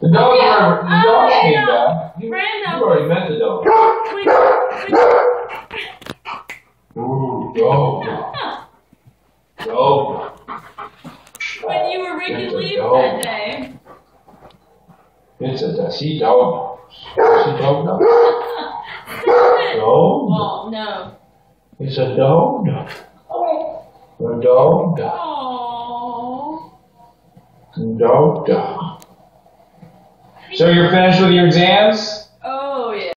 The dog came yeah. down. You already met the dog. Ooh, dog. Dog. When you were raking leaves that day. Does he dog? Does he dog know? Dog? Well, no. It's a dog. A dog. Aww. Dog. So you're finished with your exams?